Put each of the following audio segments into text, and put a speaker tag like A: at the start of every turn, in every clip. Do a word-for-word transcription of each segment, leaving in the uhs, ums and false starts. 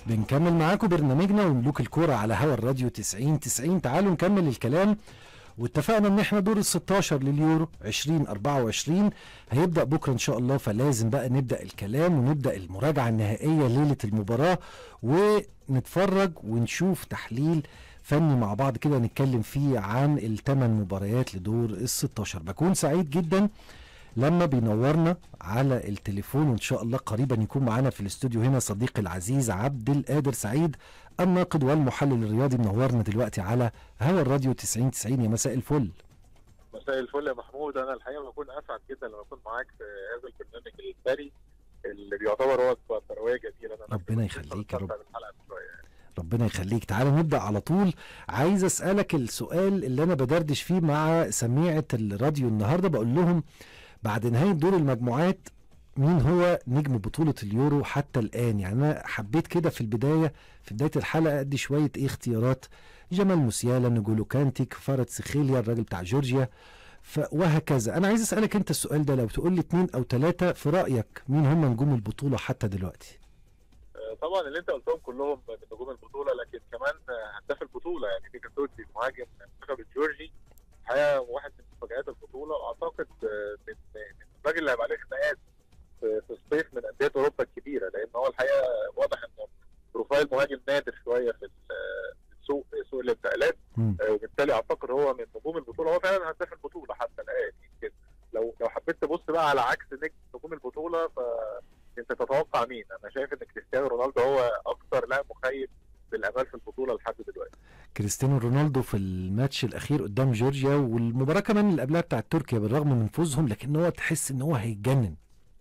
A: بنكمل معاكم برنامجنا وملوك الكورة على هوا الراديو تسعين تسعين. تعالوا نكمل الكلام. واتفقنا ان احنا دور ال ستاشر لليورو ألفين وأربعة وعشرين هيبدأ بكرة ان شاء الله، فلازم بقى نبدأ الكلام ونبدأ المراجعة النهائية ليلة المباراة، ونتفرج ونشوف تحليل فني مع بعض كده نتكلم فيه عن الثمان مباريات لدور ال ستاشر. بكون سعيد جدا لما بينورنا على التليفون، وان شاء الله قريبا يكون معانا في الاستوديو هنا صديقي العزيز عبد القادر سعيد الناقد والمحلل الرياضي، منورنا دلوقتي على هوا الراديو تسعين تسعين. يا مساء الفل.
B: مساء الفل يا محمود. انا الحقيقه بكون اسعد جدا لما اكون معاك في هذا البرنامج الثري اللي بيعتبر هو ثرويه جديده.
A: ربنا يخليك يا رب. ربنا يخليك. تعالى نبدأ على طول. عايز أسألك السؤال اللي أنا بدردش فيه مع سميعة الراديو النهاردة، بقول لهم بعد نهاية دور المجموعات مين هو نجم بطولة اليورو حتى الآن؟ يعني أنا حبيت كده في البداية في بداية الحلقة أدي شوية إيه اختيارات: جمال موسيالا، نجولو كانتي، كفارة سخيليا الراجل بتاع جورجيا، وهكذا. أنا عايز أسألك أنت السؤال ده، لو تقول لي اتنين أو تلاتة في رأيك مين هم نجوم البطولة حتى دلوقتي؟
B: طبعا اللي انت قلتهم كلهم من نجوم البطوله، لكن كمان هداف البطوله يعني في كاتوتي مهاجم المنتخب الجورجي الحقيقه واحد من مفاجآت البطوله، واعتقد من من الراجل اللي هيبقى عليه خناقات في الصيف من انديه اوروبا الكبيره، لان هو الحقيقه واضح انه بروفايل مهاجم نادر شويه في السوق سوق الانتقالات، وبالتالي اعتقد هو من نجوم البطوله، هو فعلا هداف البطوله حتى الان. يمكن لو لو حبيت تبص بقى على عكس نجوم البطوله ف انت تتوقع مين؟ انا شايف ان كريستيانو رونالدو هو اكثر لاعب مخيب بالامال في البطوله لحد دلوقتي.
A: كريستيانو رونالدو في الماتش الاخير قدام جورجيا والمباراه كمان اللي قبلها بتاعت تركيا بالرغم من فوزهم، لكن هو تحس ان هو هيتجنن.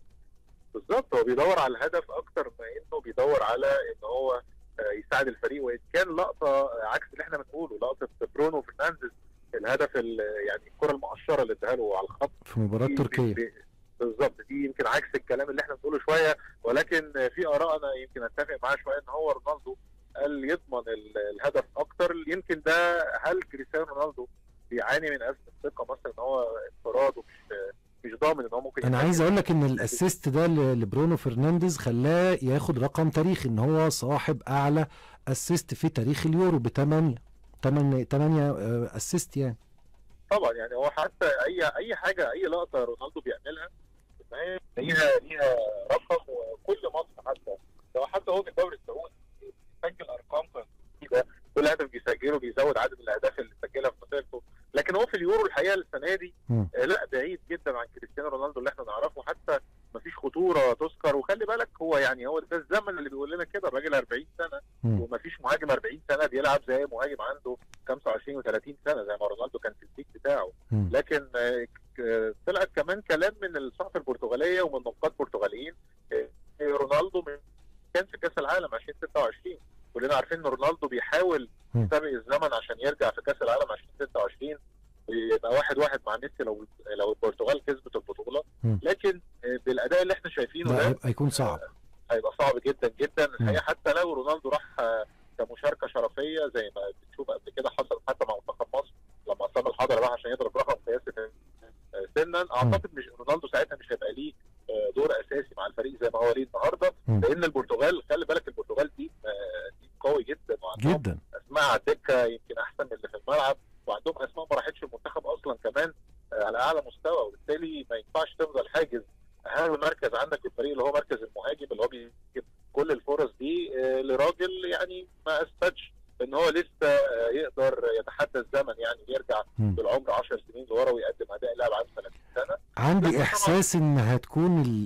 B: بالظبط، هو بيدور على الهدف اكتر ما انه بيدور على ان هو يساعد الفريق، وان كان لقطه عكس اللي احنا بنقوله، لقطه برونو فرنانديز الهدف يعني الكره المقشره اللي اداها له على الخط
A: في مباراه تركيا.
B: بالظبط، دي يمكن عكس الكلام اللي احنا بنقوله شويه، ولكن في اراء انا يمكن اتفق معاه شويه ان هو رونالدو قال يضمن الهدف اكتر. يمكن ده هل كريستيانو رونالدو بيعاني من ازمه ثقه مثلا ان هو انفراد ومش مش ضامن ان هو ممكن؟
A: انا عايز اقول لك ان الاسيست ده لبرونو فرنانديز خلاه ياخد رقم تاريخي، ان هو صاحب اعلى اسيست في تاريخ اليورو بثمانية ثمانية ثمانية اسيست يعني.
B: طبعا يعني هو حتى اي اي حاجه اي لقطه رونالدو بيعملها ليها ليها رقم، وكل ماتش حتى لو حتى هو في الدوري السعودي بيسجل ارقام كده، كل هدف بيسجله بيزود عدد الاهداف اللي سجلها في مسيرته، لكن هو في اليورو الحقيقه السنه دي آه لا بعيد جدا عن كريستيانو رونالدو اللي احنا نعرفه، حتى ما فيش خطوره تذكر. وخلي بالك هو يعني هو ده الزمن اللي بيقول لنا كده، الراجل أربعين سنه وما فيش مهاجم أربعين سنه بيلعب زي مهاجم عنده خمسة وعشرين وثلاثين سنه زي ما رونالدو كان في البيك بتاعه. لكن آه طلعت كمان كلام من الصحف البرتغاليه ومن نقاد برتغاليين آه رونالدو كان في كاس العالم ألفين وستة وعشرين، كلنا عارفين ان رونالدو بيحاول يسابق الزمن عشان يرجع في كاس العالم ألفين وستة وعشرين يبقى واحد واحد مع ميسي لو لو البرتغال كسبت البطوله، لكن بالاداء اللي احنا شايفينه ده
A: هيكون صعب،
B: هيبقى صعب جدا جدا الحقيقه. حتى لو رونالدو راح كمشاركه شرفيه زي ما بتشوف قبل كده حصل حتى مع منتخب مصر لما عصام الحضري راح عشان يضرب رقم قياسي سنا، اعتقد مش رونالدو ساعتها مش هيبقى ليه دور اساسي مع الفريق زي ما هو ليه النهارده، لان البرتغال خلي بالك البرتغال دي دي قوي جدا
A: جدا،
B: اسماء على الدكه يمكن احسن من اللي في الملعب، وعندهم اسماء ما راحتش المنتخب اصلا كمان على اعلى مستوى، وبالتالي ما ينفعش تفضل حاجز اهم مركز عندك في الفريق اللي هو مركز المهاجم اللي هو بيجيب كل الفرص دي لراجل يعني ما اثبتش ان هو لسه يقدر يتحدى الزمن، يعني يرجع بالعمر عشر سنين لورا ويقدم اداء لاعب عنده ثلاثين سنه.
A: عندي احساس ان هتكون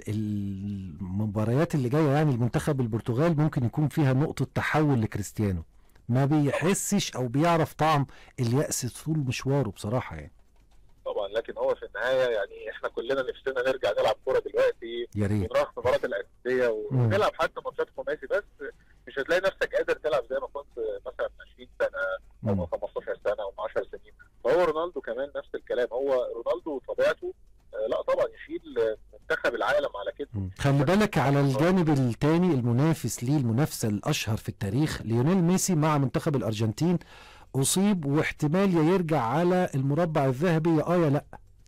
A: المباريات اللي جايه يعني المنتخب البرتغال ممكن يكون فيها نقطه تحول لكريستيانو، ما بيحسش او بيعرف طعم اليأس طول مشواره بصراحه يعني.
B: طبعا لكن هو في النهايه يعني احنا كلنا نفسنا نرجع نلعب كوره دلوقتي،
A: يا ريت
B: ونروح مباراه الانديه ونلعب حتى ماتشات خماسي، بس مش هتلاقي نفسك قادر تلعب زي ما كنت مثلا عشرين سنه او خمستاشر سنه او عشر سنين. فهو رونالدو كمان نفس الكلام، هو رونالدو طبيعته لا طبعا يشيل منتخب العالم على كده.
A: خلي بالك على الجانب الثاني المنافس ليه، المنافسه الاشهر في التاريخ ليونيل ميسي مع منتخب الارجنتين اصيب واحتمال يا يرجع على المربع الذهبي يا اه يا لا.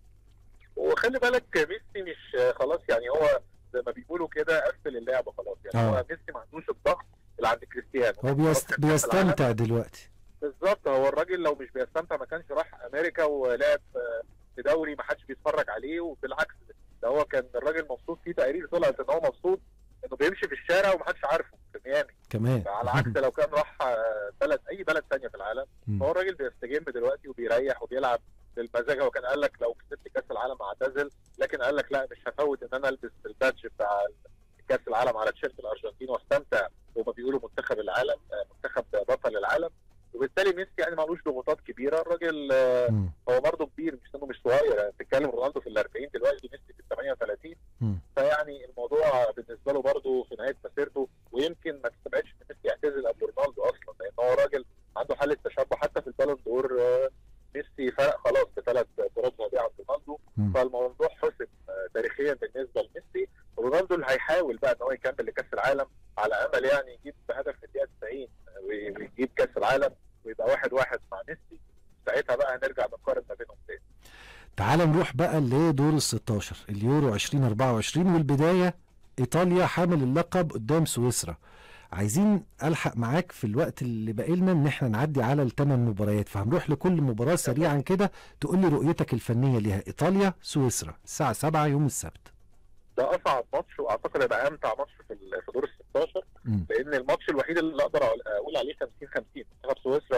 B: وخلي بالك ميسي مش خلاص يعني هو زي ما بيقولوا كده قفل اللعبه خلاص يعني. آه. هو ميسي ما عندوش الضغط اللي عند كريستيانو يعني
A: هو بيست... بيستمتع دلوقتي.
B: بالظبط. هو الراجل لو مش بيستمتع ما كانش راح امريكا ولعب في دوري ما حدش بيتفرج عليه، وبالعكس ده هو كان الراجل مبسوط فيه. تقارير طلعت ان هو مبسوط انه بيمشي في الشارع وما حدش عارفه في ميامي
A: كمان،
B: على عكس لو كان راح بلد اي بلد ثانيه في العالم. فهو الراجل بيستجم دلوقتي وبيريح وبيلعب بالمزاج. هو كان قال لك لو كسبت كاس العالم اعتزل، لكن قال لك لا، مش هفوت ان انا البس البادج بتاع كاس العالم على تيشيرت الارجنتين واستمتع، وما بيقولوا منتخب العالم منتخب بطل العالم. وبالتالي ميسي يعني معلوش ضغوطات كبيره. الراجل
A: مم.
B: هو برضه كبير، مش انه مش صغير يعني. بتتكلم رونالدو في الأربعين دلوقتي، ميسي في الثمانية وثلاثين.
A: مم.
B: فيعني الموضوع بالنسبه له برضه في نهايه مسيرته، ويمكن ما تستبعدش ان ميسي يعتزل قبل رونالدو اصلا، لان هو راجل عنده حاله تشبع. حتى في البالون دور ميسي فرق خلاص بثلاث كرات ذهبيه عن رونالدو. فالموضوع حسب تاريخيا بالنسبه لميسي. رونالدو اللي هيحاول بقى ان هو يكمل لكاس العالم على امل يعني يجيب هدف في الدقيقه تسعين ويجيب كاس العالم ويبقى واحد واحد مع ميسي. ساعتها بقى هنرجع نقارن ما بينهم تاني.
A: تعال نروح بقى لدور ال ستاشر اليورو ألفين وأربعة وعشرين، والبدايه ايطاليا حامل اللقب قدام سويسرا. عايزين الحق معاك في الوقت اللي باقي لنا ان احنا نعدي على الثمان مباريات، فهنروح لكل مباراه سريعا كده تقول لي رؤيتك الفنيه ليها. ايطاليا سويسرا الساعه سبعة يوم السبت.
B: ده اصعب ماتش، واعتقد هيبقى امتع ماتش في في دور ال ستاشر، لان الماتش الوحيد اللي اقدر اقول عليه خمسين خمسين. منتخب سويسرا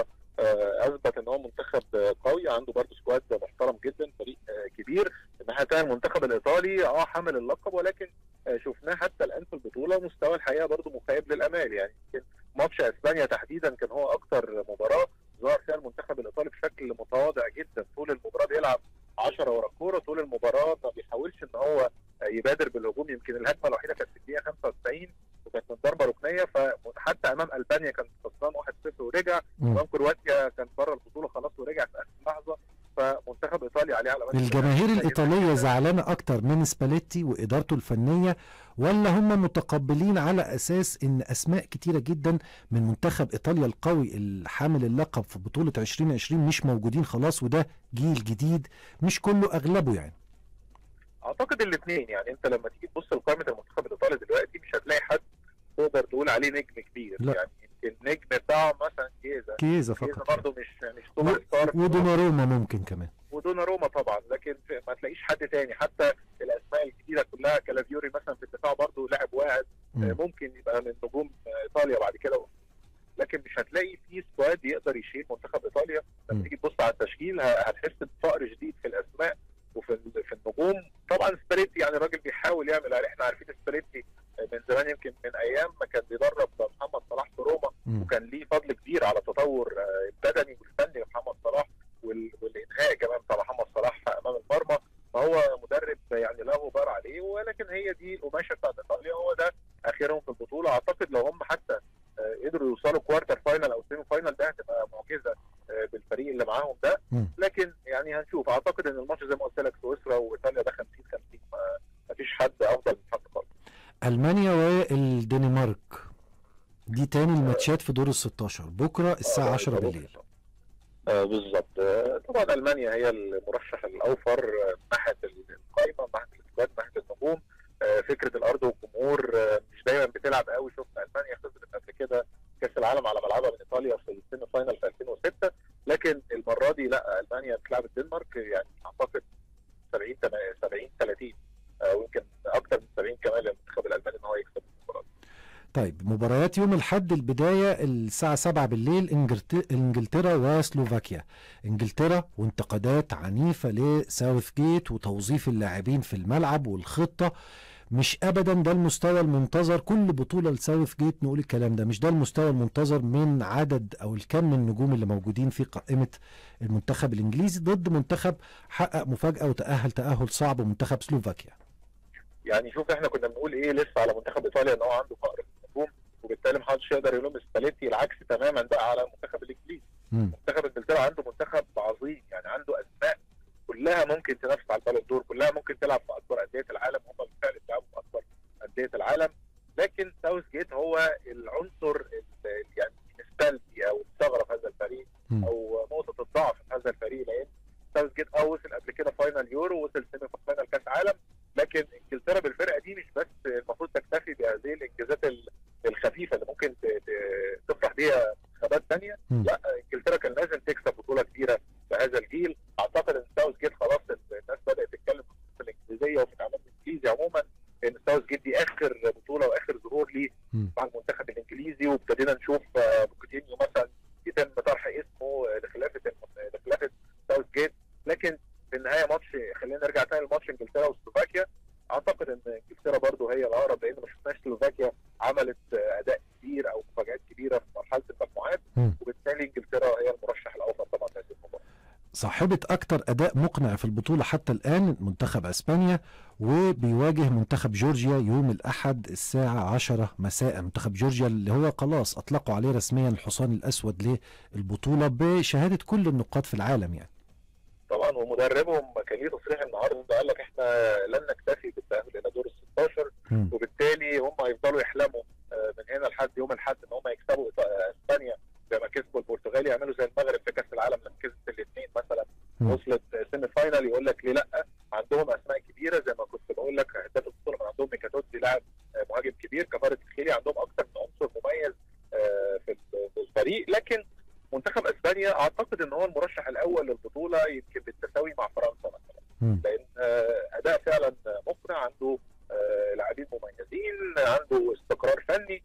B: اثبت ان هو منتخب قوي، عنده برضه سكواد محترم جدا، فريق كبير. الناحيه الثانيه المنتخب الايطالي اه حامل اللقب، ولكن شفناه حتى الان في البطوله مستوى الحقيقه برضه مخيب للامال. يعني ماتش اسبانيا تحديدا كان هو اكثر مباراه ظهر فيها المنتخب الايطالي بشكل متواضع جدا. طول المباراه بيلعب عشرة ورا الكوره، طول المباراه ما بيحاولش ان هو يبادر بالهجوم. يمكن الهجمه الوحيده كانت في الدقيقه خمسة وتسعين وكانت من ضربه ركنيه. فحتى امام البانيا كان خسران واحد صفر ورجع، امام كرواتيا كان بره البطوله خلاص ورجع في اخر لحظه. فمنتخب ايطاليا عليه علامات.
A: الجماهير الايطاليه زعلانه اكتر من سباليتي وادارته الفنيه، ولا هم متقبلين على اساس ان اسماء كتيره جدا من منتخب ايطاليا القوي الحامل اللقب في بطوله ألفين وعشرين مش موجودين خلاص، وده جيل جديد مش كله اغلبه يعني؟
B: اعتقد الاثنين. يعني انت لما تيجي تبص لقائمه المنتخب الايطالي دلوقتي مش هتلاقي حد تقدر تقول عليه نجم كبير.
A: لا.
B: يعني النجم بتاعه مثلا كيزا
A: كيزا
B: كيزا
A: فقط
B: برضه مش مش سوبر ستار.
A: ودوناروما ممكن كمان،
B: ودوناروما طبعا، لكن ما تلاقيش حد تاني. حتى الاسماء الجديده كلها، كالافيوري مثلا في الدفاع برضه لاعب واحد ممكن يبقى من نجوم ايطاليا بعد كده، لكن مش هتلاقي في سكواد يقدر يشيل منتخب ايطاليا. لما تيجي تبص على التشكيل هتحس بفقر شديد في الاسماء وفي في النجوم. طبعا سباليتي يعني الراجل بيحاول يعمل عليه. احنا عارفين سباليتي من زمان، يمكن من ايام ما كان بيدرب محمد صلاح في روما، وكان ليه فضل كبير على تطور البدني والفني لمحمد صلاح والانهاء كمان بتاع محمد صلاح امام المرمى. فهو مدرب يعني لا غبار عليه، ولكن هي دي القماشه بتاعت ايطاليا، هو ده اخرهم في البطوله. اعتقد لو هم حتى قدروا يوصلوا كوارتر فاينل او سيمي فاينل ده هتبقى معجزه بالفريق اللي معاهم ده. لكن يعني هنشوف. اعتقد ان الماتش زي ما قلت لك سويسرا وايطاليا ده خمسين خمسين، ما فيش حد افضل من حد خالص.
A: المانيا والدنمارك دي تاني الماتشات في دور ال ستاشر بكره الساعه عشرة بالليل.
B: آه بالظبط. آه طبعا المانيا هي المرشح الاوفر من ناحيه القائمه، من ناحيه الاسكواد، من ناحيه النجوم. آه فكره الارض والجمهور آه مش دايما بتلعب قوي. شفنا المانيا خسرت قبل كده كاس العالم على ملعبها من ايطاليا في السيمي فاينل في ألفين وستة، لكن المره دي لا، المانيا بتلعب الدنمارك يعني اعتقد سبعين ثلاثين آه ويمكن اكثر من سبعين كمان للمنتخب الالماني ان هو يكسب المباراه.
A: طيب مباريات يوم الأحد البداية الساعة سبعة بالليل، انجلترا وسلوفاكيا. انجلترا وانتقادات عنيفة لساوث جيت وتوظيف اللاعبين في الملعب والخطة. مش ابدا ده المستوى المنتظر. كل بطولة لساوث جيت نقول الكلام ده، مش ده المستوى المنتظر من عدد او الكم من النجوم اللي موجودين في قائمة المنتخب الانجليزي ضد منتخب حقق مفاجأة وتأهل تأهل صعب، منتخب سلوفاكيا.
B: يعني شوف احنا كنا بنقول ايه لسه على منتخب ايطاليا ان هو عنده فقر في النجوم، وبالتالي محدش يقدر يلوم سباليتي. العكس تماما بقى على المنتخب الانجليزي. منتخب انجلترا عنده منتخب عظيم، يعني عنده اسماء كلها ممكن تنافس على البالون دور، كلها ممكن تلعب في اكبر انديه العالم. هم بالفعل بيلعبوا في اكبر انديه العالم، لكن ساوث جيت هو العنصر يعني السلبي او الثغره في هذا الفريق او نقطه الضعف في هذا الفريق. لان ساوث جيت اه وصل قبل كده فاينل يورو، وصل سيمي فاينل كاس عالم، لكن انجلترا بالفرقه دي مش بس المفروض تكتفي بهذه الانجازات الخفيفه اللي ممكن بيها منتخبات ثانيه. لا انجلترا كان لازم تكسب بطوله كبيره في هذا الجيل. اعتقد ان ساوث جيت خلاص الناس بدات تتكلم في الانجليزيه وفي الاعلام الانجليزي عموما ان ساوث جيت دي اخر بطوله واخر ظهور ليه مع المنتخب الانجليزي، وابتدينا نشوف بوكيتينيو مثلا يتم طرح اسمه لخلافه لخلافه ساوث جيت. لكن في النهايه ماتش، خلينا نرجع تاني لماتش انجلترا وسلوفاكيا، اعتقد ان انجلترا برضو هي الاقرب، لان ما شفناش سلوفاكيا عملت اداء كبير او مفاجات كبيره في مرحله المجموعات، وبالتالي انجلترا هي المرشح الاوفر طبعا لهذه المباراه.
A: صاحبة أكتر أداء مقنع في البطولة حتى الآن منتخب أسبانيا، وبيواجه منتخب جورجيا يوم الأحد الساعة عشرة مساء. منتخب جورجيا اللي هو خلاص أطلقوا عليه رسميا الحصان الأسود للبطولة بشهادة كل النقاد في العالم يعني.
B: طبعا ومدربهم كان ليه تصريح النهارده قال لك احنا لن نكتفي بالتأهل إلى دور ال ستاشر، وبالتالي هم هيفضلوا يحلموا من هنا لحد يوم الأحد ان هم يكسبوا اسبانيا زي ما كسبوا البرتغال، يعملوا زي المغرب في كاس العالم لما كسبت الاثنين مثلا وصلت سيمي فاينال. يقول لك ليه لا؟ عندهم اسماء كبيره زي ما كنت بقول لك، هداف البطوله من عندهم ميكاتوتزي لاعب مهاجم كبير، كفاره الخيري، عندهم اكثر من عنصر مميز في الفريق. لكن منتخب اسبانيا اعتقد ان هو المرشح الاول للبطوله يمكن بالتساوي مع فرنسا مثلا، لان اداء فعلا مقنع، عنده لاعبين مميزين، عنده استقرار فني،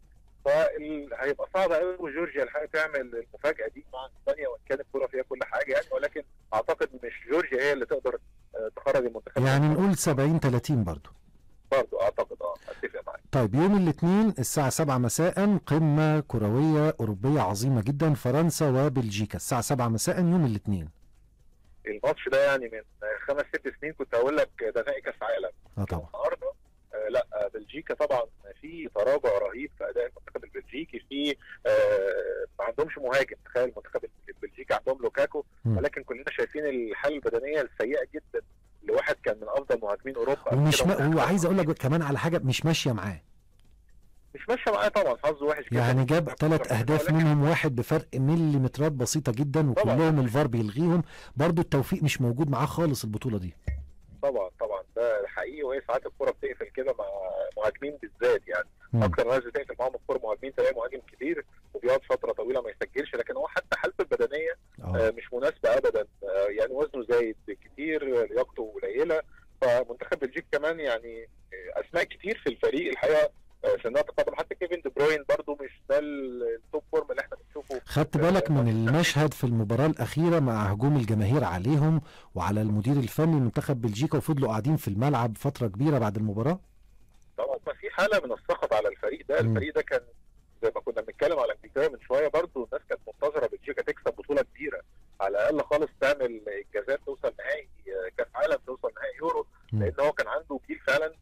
B: فهيبقى صعب قوي وجورجيا الحقيقه تعمل المفاجاه دي مع اسبانيا، وان كانت الكوره فيها كل حاجه يعني، ولكن اعتقد مش جورجيا هي اللي تقدر تخرج المنتخب.
A: يعني نقول سبعين ثلاثين برضه.
B: برضه اعتقد اه اتفق معاك.
A: طيب يوم الاثنين الساعة سبعة مساء قمة كروية أوروبية عظيمة جدا، فرنسا وبلجيكا الساعة سبعة مساء يوم الاثنين.
B: الماتش ده يعني من خمس ست سنين كنت هقول لك ده نهائي كاس عالم.
A: اه طبعا.
B: النهارده آه لا بلجيكا طبعا في تراجع رهيب في اداء المنتخب البلجيكي، في آه ما عندهمش مهاجم. تخيل المنتخب البلجيكي عندهم لوكاكو، ولكن كلنا شايفين الحاله البدنيه السيئه جدا لواحد كان من افضل مهاجمين اوروبا.
A: ومش ما... وعايز اقول لك كمان على حاجه مش ماشيه معاه،
B: مش ماشيه معاه طبعا، حظه وحش جدا.
A: يعني جاب ثلاث اهداف منهم واحد بفرق مليمترات بسيطه جدا، وكلهم الفار بيلغيهم. برضو التوفيق مش موجود معاه خالص البطوله دي.
B: طبعا طبعا ده حقيقي، وهي ساعات الكوره بتقفل كده مع مهاجمين بالذات يعني. م. اكتر ناس بتقفل معاهم الكوره مهاجمين، تلاقي مهاجم كبير وبيقعد فتره طويله ما يسجلش، لكن هو حتى حالته البدنيه آه مش مناسبه ابدا، آه يعني وزنه زايد كتير، لياقته قليله. فمنتخب بلجيكا كمان يعني اسماء كتير في الفريق الحقيقه سنها تقدم، حتى كيفن دي بروين برضو مش ده التوب فورم اللي احنا بنشوفه.
A: خدت بالك من المشهد في المباراه الاخيره مع هجوم الجماهير عليهم وعلى المدير الفني لمنتخب بلجيكا، وفضلوا قاعدين في الملعب فتره كبيره بعد المباراه؟
B: طبعا ما في حاله من السخط على الفريق ده. م. الفريق ده كان زي ما كنا بنتكلم على انجلترا من شويه، برضو الناس كانت منتظره بلجيكا تكسب بطوله كبيره، على الاقل خالص تعمل انجازات، توصل نهائي كاس عالم، توصل نهائي يورو، لان هو كان عنده جيل فعلا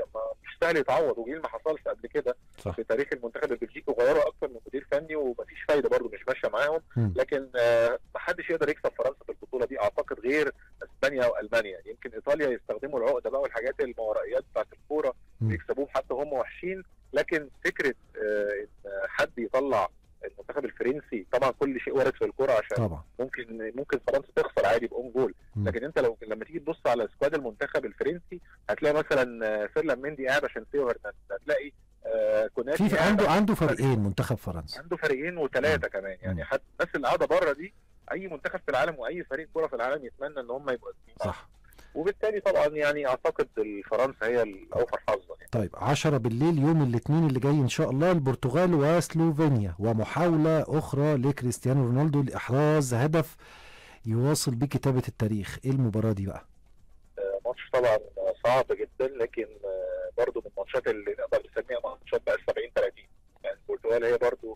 B: مش سهل يتعوض، وجيل ما حصلش قبل كده في تاريخ المنتخب البلجيكي، وغيروا اكثر من مدير فني ومفيش فايده برضه، مش ماشيه معاهم. لكن آه ما حدش يقدر يكسب فرنسا في البطوله دي اعتقد غير اسبانيا والمانيا. يمكن ايطاليا يستخدموا العقده بقى والحاجات الماورائيات بتاعت الكوره ويكسبوهم حتى هم وحشين، لكن فكره آه ان حد يطلع المنتخب الفرنسي، طبعا كل شيء وارد في الكوره، عشان طبعا. ممكن ممكن فرنسا تخسر عادي باون جول، لكن انت لو لما تيجي تبص على سكواد المنتخب الفرنسي هتلاقي مثلا فيرلان مندي قاعد عشان ثيو هرنانديز، هتلاقي آه كوناتي
A: في عنده عنده فريقين منتخب فرنسا،
B: عنده فريقين وثلاثه كمان يعني. حتى الناس اللي قاعده بره دي اي منتخب في العالم واي فريق كوره في العالم يتمنى ان هم يبقوا
A: صح،
B: وبالتالي طبعا يعني اعتقد فرنسا هي الاوفر حظا يعني.
A: طيب عشرة بالليل يوم الاثنين اللي جاي ان شاء الله البرتغال وسلوفينيا، ومحاوله اخرى لكريستيانو رونالدو لاحراز هدف يواصل بيه كتابه التاريخ. ايه المباراه دي بقى؟
B: آه ماتش طبعا صعب جدا، لكن آه برضو من الماتشات اللي نقدر نسميها ماتشات بقى سبعين ثلاثين يعني. البرتغال هي برضو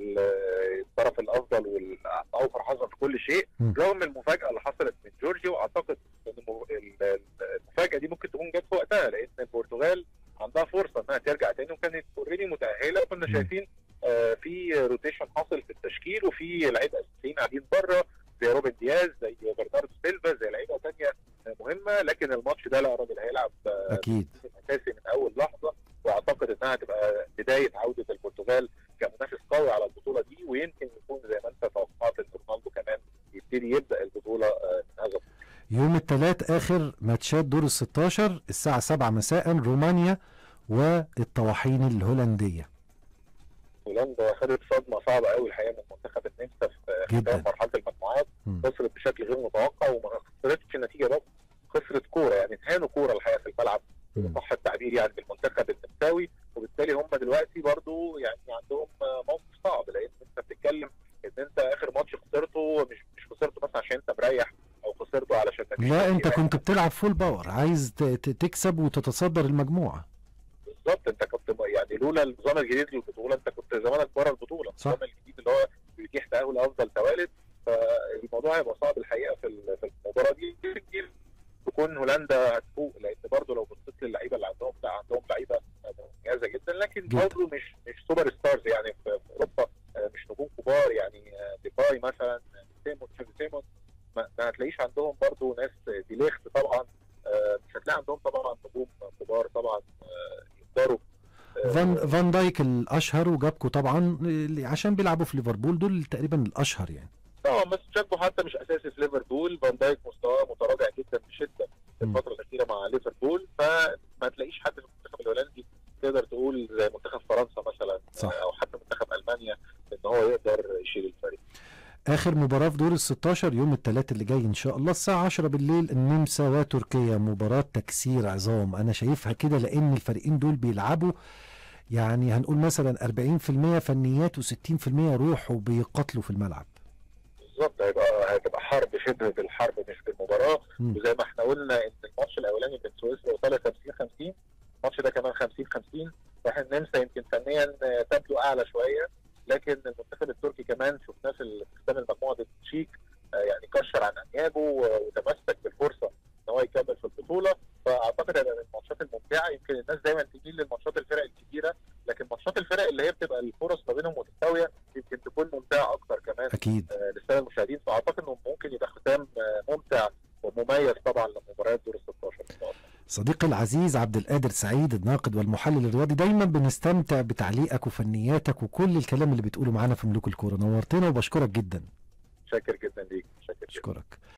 B: الطرف الافضل والاوفر حظا في كل شيء، رغم المفاجاه اللي حصلت من جورجيا. واعتقد ان المفاجاه دي ممكن تكون جت في وقتها، لان البرتغال عندها فرصه انها ترجع تاني، وكانت اوريدي متاهله. كنا شايفين آه في روتيشن حاصل في التشكيل، وفي لعيبه اساسيين قاعدين بره زي روبن دياز، زي برناردو سيلفا، زي لعيبه ثانيه مهمه. لكن الماتش ده لا، الراجل هيلعب
A: اكيد
B: اساسي من اول لحظه، واعتقد انها هتبقى بدايه عوده البرتغال كمنافس قوي على البطوله دي، ويمكن يكون زي ما انت توقعت ان رونالدو كمان يبتدي يبدا البطوله من هذا
A: يوم الثلاث. اخر ماتشات دور ال ستاشر الساعه سبعة مساء، رومانيا والطواحين الهولنديه.
B: هولندا خدت صدمه صعبه قوي الحقيقه من منتخب النمسا في
A: جدا.
B: مرحله المجموعات،
A: مم.
B: خسرت بشكل غير متوقع وما خسرتش النتيجه بس، خسرت كوره يعني اتهانوا كوره الحقيقه في الملعب
A: مم.
B: صح التعبير يعني بالمنتخب النمساوي، وبالتالي هم دلوقتي برضو يعني عندهم موقف صعب، لان انت بتتكلم ان انت اخر ماتش خسرته مش مش خسرته بس عشان انت مريح او خسرته علشان مفيش
A: لا انت
B: تغييرات.
A: كنت بتلعب فول باور، عايز ت- ت- تكسب وتتصدر المجموعه.
B: بالظبط، انت كنت يعني لولا النظام الجديد للبطوله انت كنت زمانك بره البطوله،
A: صح.
B: النظام الجديد اللي هو بيتيح تاهل افضل توالد، فالموضوع هيبقى صعب الحقيقه في ال- في المباراه دي كتير تكون هولندا هتفوق، لان برضه لو بصيت للعيبه اللي عندهم لا عندهم لعيبه مميزه جدا، لكن
A: جدا.
B: برضه مش مش سوبر ستارز يعني في في اوروبا، آه، مش نجوم كبار يعني آه، ديباي مثلا، سيمون تشافي سيمون ما ما هتلاقيش عندهم برضه ناس، ديليخت طبعا، آه، مش هتلاقي عندهم طبعا نجوم كبار طبعا آه، يقدروا آه،
A: فان فان دايك الاشهر، وجابكو طبعا اللي عشان بيلعبوا في ليفربول، دول تقريبا الاشهر يعني.
B: طبعا، بس تشاكو حتى مش اساسي في ليفربول، فان دايك مستواه متراجع جدا بشده في
A: مم.
B: الفتره الاخيره مع ليفربول، فما تلاقيش حد في المنتخب الهولندي تقدر تقول زي منتخب فرنسا مثلا
A: صح.
B: او حتى منتخب المانيا ان هو يقدر يشيل الفريق.
A: اخر مباراة في دور ال ستاشر يوم الثلاث اللي جاي ان شاء الله الساعة عشرة بالليل، النمسا وتركيا، مباراة تكسير عظام انا شايفها كده، لان الفريقين دول بيلعبوا يعني هنقول مثلا أربعين في المية فنيات وستين في المية روح، وبيقاتلوا في الملعب.
B: بالظبط، هيبقى هتبقى حرب شبه بالحرب مش بالمباراه،
A: مم.
B: وزي ما احنا قلنا ان الماتش الاولاني بين سويسرا وايطاليا خمسين خمسين، الماتش ده كمان خمسين خمسين، صحيح النمسا يمكن فنيا تبدو اعلى شويه، لكن المنتخب التركي كمان شفناه في استخدام المجموعه ضد التشيك يعني كشر عن انيابه وتمسك بالفرصه ان هو يكمل في البطوله، فاعتقد ان الماتشات الممتعه يمكن الناس دايما تميل للماتشات الفرق الكبيره، لكن ماتشات الفرق اللي هي بتبقى الفرص ما بينهم متساويه يمكن تكون ممتعه اكتر كمان
A: اكيد.
B: آه للساده المشاهدين، فاعتقد انه ممكن يبقى ختام آه ممتع ومميز طبعا لمباريات دور ال ستاشر ان شاء الله.
A: صديقي العزيز عبد القادر سعيد الناقد والمحلل الرياضي، دايما بنستمتع بتعليقك وفنياتك وكل الكلام اللي بتقوله معانا في ملوك الكوره، نورتنا وبشكرك جدا.
B: شاكر جدا ليك، شاكر جدا.
A: اشكرك.